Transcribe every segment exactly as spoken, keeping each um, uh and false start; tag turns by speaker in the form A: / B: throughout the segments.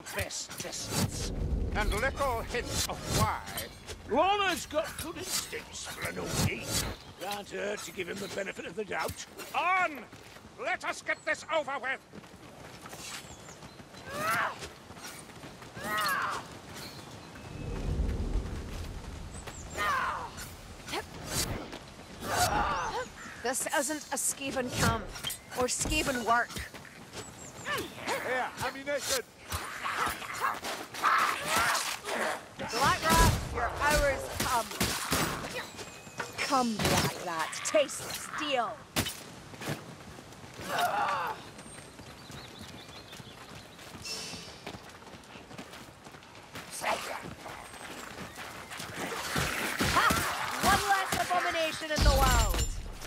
A: this distance, and little hint of why.
B: Lorna's got good instincts for an oldie. Can't hurt to give him the benefit of the doubt.
A: On! Let us get this over with!
C: This isn't a Skaven camp, or Skaven work.
A: Here, ammunition!
C: Black Rat, your hours come. Come, Black Rat, taste steel. Ha! One less abomination in the world.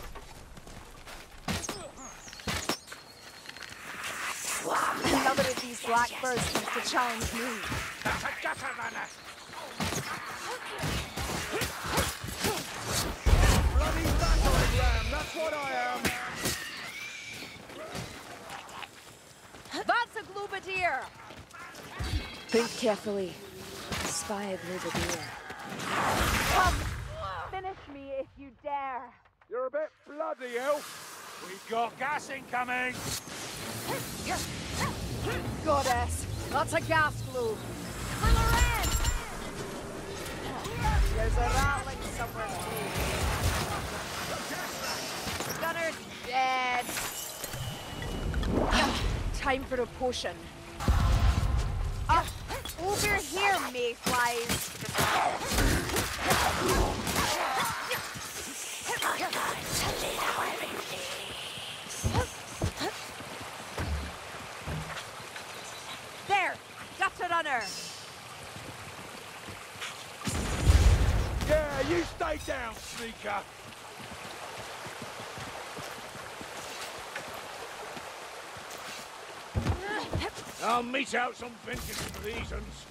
C: Another of these blackbirds comes to challenge me.
A: That's a gutter runner! Bloody battering ram, that's what I am!
C: That's a Glubadier! Think carefully. Spy a Glubadier. Come! Finish me if you dare!
A: You're a bit bloody, elf!
B: We've got gas incoming!
C: Goddess! That's a gas globe! Bring her in! There's a rattling somewhere too. Gunner's dead! Time for a potion. Up! Over here, mayflies! There! Gutter runner!
B: Yeah, you stay down, sneaker! I'll meet out some vengeance reasons.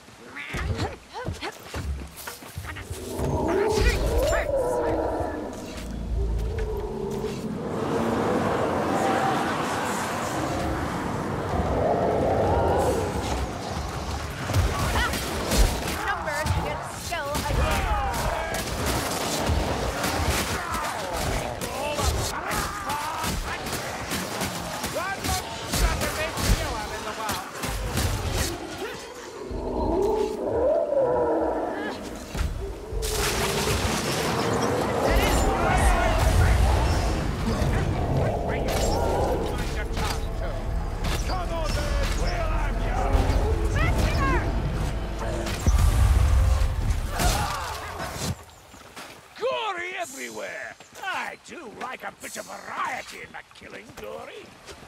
B: A bit of variety in the killing, Dory.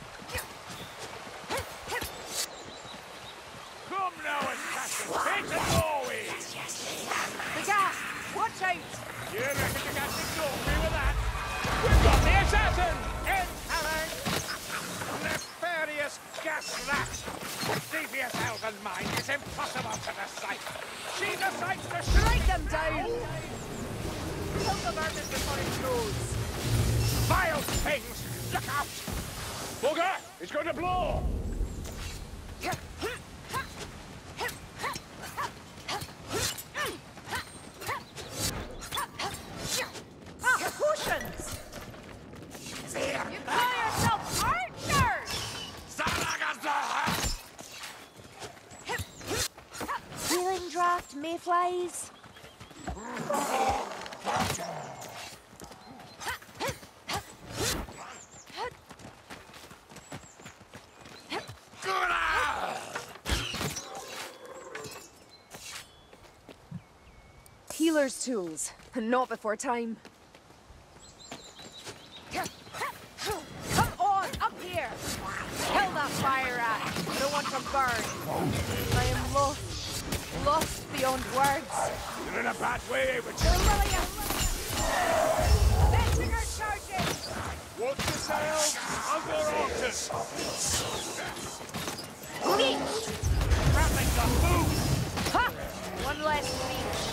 B: Come now, assassin, take the doorway.
C: The gas! Watch out!
B: You reckon you can ignore me with that? We've got the assassin!
A: Impelling! Nefarious gas rat! Devious elven mind is impossible to decide. She decides to
C: strike them down! Kill the vermin before it grows.
A: Vile things! Look out!
B: Bugger! It's going to blow!
C: Ah, potions! You call yourself archers! Healing draft, mayflies? Healer's tools, and not before time. Come on, up here! Kill that fire rat! I don't want to burn. I am lost. Lost beyond words.
B: You're in a bad way, but
C: You're Lilia! Letting her charging!
B: watch yourselves! Under Orcus!
C: Leech!
B: Trapping the move!
C: Ha! One less leech.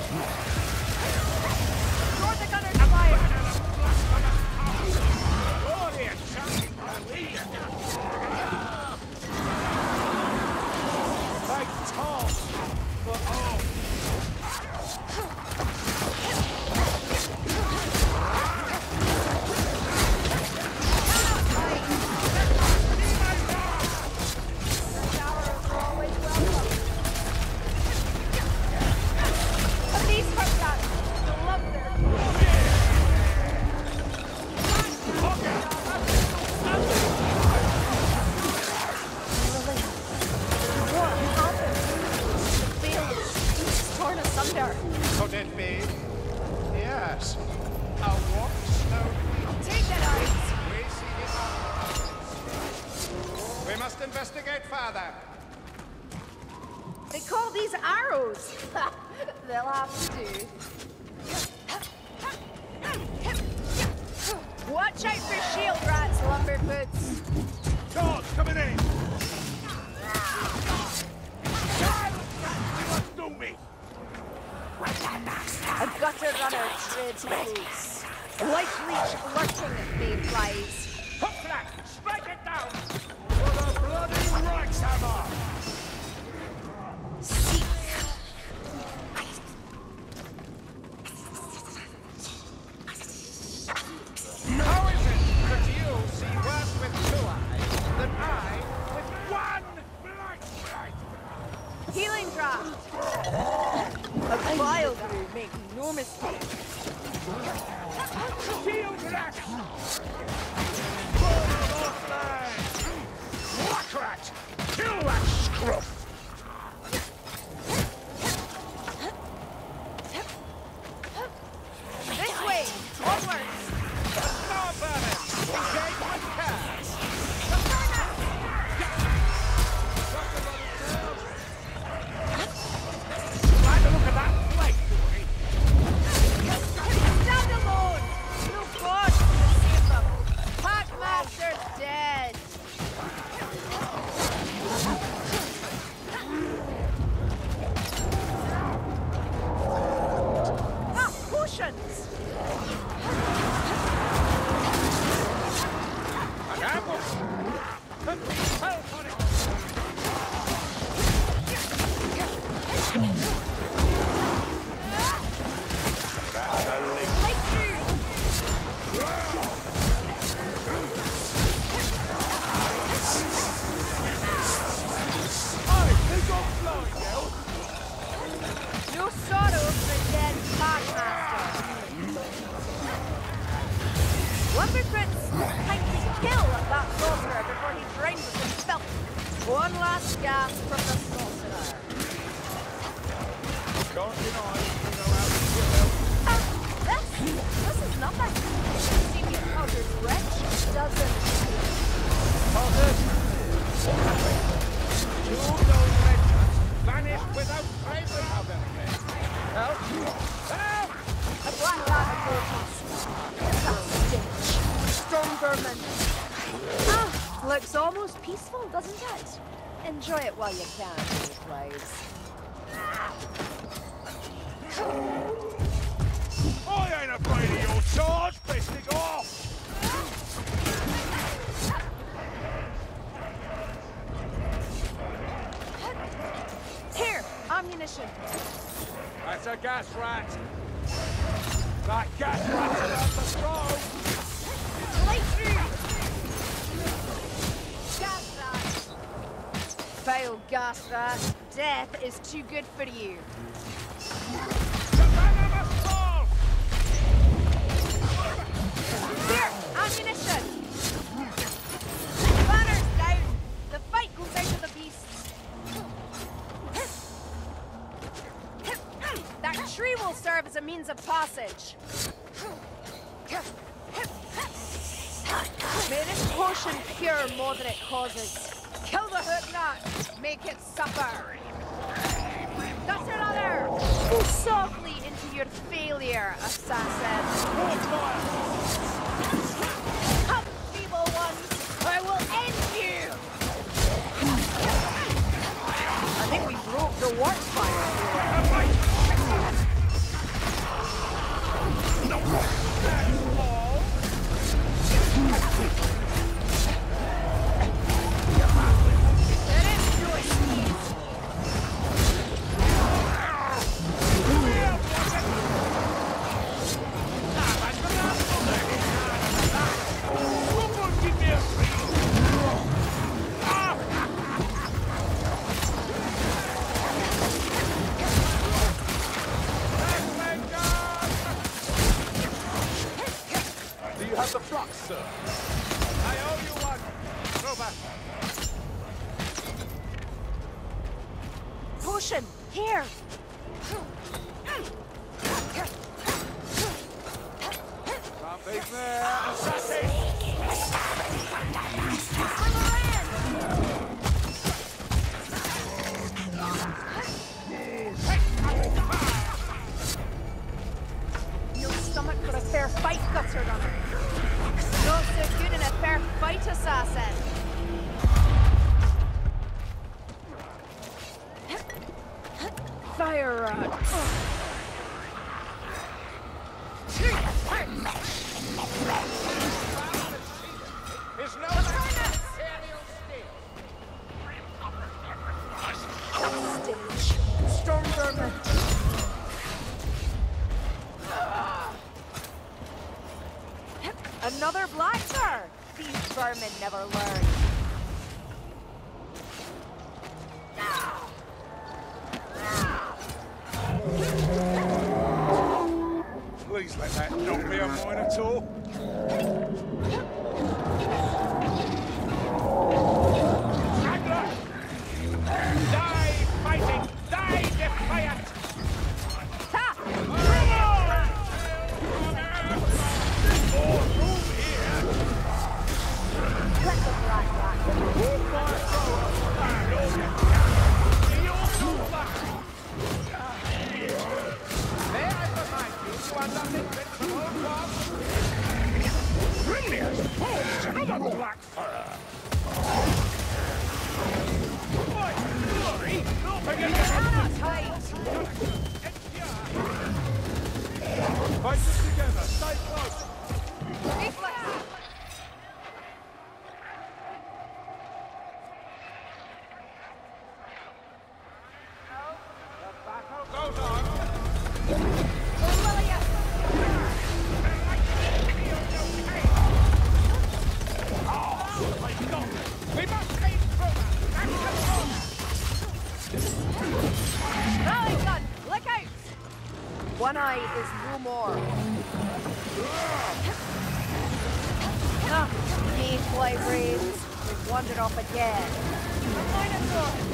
C: Ignore the gunner's fire!
B: Glorious shot!
A: rather.
C: They call these arrows. They'll have to do. Watch out for shield rats, lumberboots.
B: Charge coming in! You must do me!
C: A gutter runner treads close. Life leech lurking, mayflies.
A: Hookrat, strike it down!
B: For the bloody Reichshammer!
C: Seek.
A: How is it that you see worse with two eyes than I with one? Blight, blight.
C: Healing draft. A vile brew, make no mistake.
A: Shield rat!
B: Black rat! Kill that scruff!
C: This way, onwards.
A: Star burner! Engage with care!
B: Like the look of that flake, Dory!
C: Stand alone! No god can save them! Packmaster's dead! Ah, potions!
A: An ambush! And we fell for it!
C: Like you! No sorrow for a dead Packmaster. Lumberfritz time to kill that sorcerer before he drowns us in filth. One last gasp from the sorcerer.
A: Can't deny we know how to kill them.
C: Ah, this, this is nothing. Senior Powder's rich, doesn't
A: Two known regiments vanished without trace of them again. Help! Help!
C: A black ladder approaches. That stench. Storm vermin. Ah, looks almost peaceful, doesn't it? Enjoy it while you can, please.
B: I ain't afraid of your charge, pisting off!
C: Here, ammunition.
A: That's a gas rat. That gas rat's about to throw.
C: Light through. Gas rat. Fail gas rat. Death is too good for you.
A: The banner must fall!
C: Here, ammunition. Banner's down. The fight goes out of the beasts. That tree will serve as a means of passage. May this potion cure more than it causes. Kill the hook rat. Make it suffer. That's another. Go softly into your failure, assassin. Come, feeble ones. I will end you. I think we broke the watch fire. Let it do it, Steve.
A: Do you have the flux, sir? I owe you one. Go back.
C: Potion, here.
A: Something there. Assassin!
C: Fire rod.
A: Is no Imperial steel.
C: Storm vermin. Another blaster! These vermin never learn.
A: Please let that not be a Minotaur. Straggler! Die fighting! Die defiant!
C: Ha!
A: More room here!
C: Let the black rock.
A: Walk my thrower! And all you can! You're so fine! May I remind you, you are nothing but some old one? Brilliant! Oh, another black fur! Boy, glory! Don't forget to
C: Cannot hide.
A: fight this together! Stay close!
C: Be flexible.
A: The battle goes on!
C: William.
A: We must gain further! Back to front!
C: Rally gun, look out! One eye is no more. Ah, mayfly brains. We've wandered off again. A Minotaur!